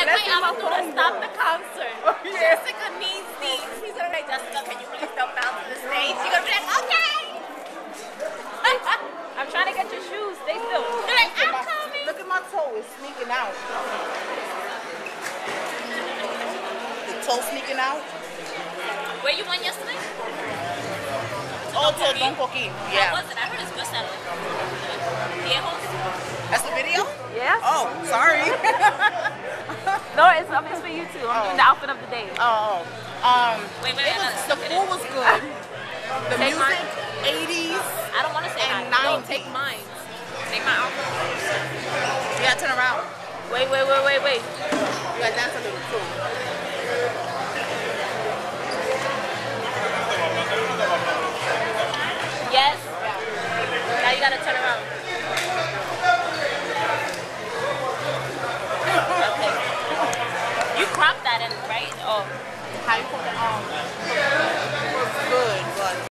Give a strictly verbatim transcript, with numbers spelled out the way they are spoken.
like, Let's wait, see my Aventura, phone stop go. the concert. Oh, yeah. Jessica needs these. He's gonna be like, Jessica, can you please step down to the stage? You're gonna be like, okay. I'm trying to get your shoes. Stay still. You're like, I'm My- coming. Look at my toe, it's sneaking out. The toe sneaking out. Where you went yesterday? Oh, to Don Coquin. Yeah. How was it? I heard it's good Saturday. Viejos? That's the video? Yes. Oh, sorry. No, it's, um, it's for you too. I'm Oh. doing the outfit of the day. Oh, um, Wait, wait, it I was, gotta the look at food it. was good. The Take music, mine. eighties. I don't want to say And hi. No, nineties. take mine. Take my outfit. Yeah, turn around. Wait, wait, wait, wait, wait. You gotta dance a little too.